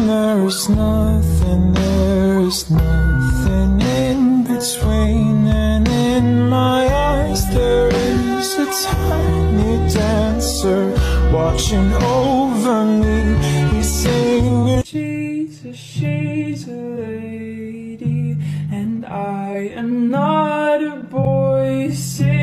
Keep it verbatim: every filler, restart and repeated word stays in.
there's nothing, there's nothing in between. And in my eyes there is a tiny dancer watching over me. He's singing, she's a, she's a lady, and I am not a boy.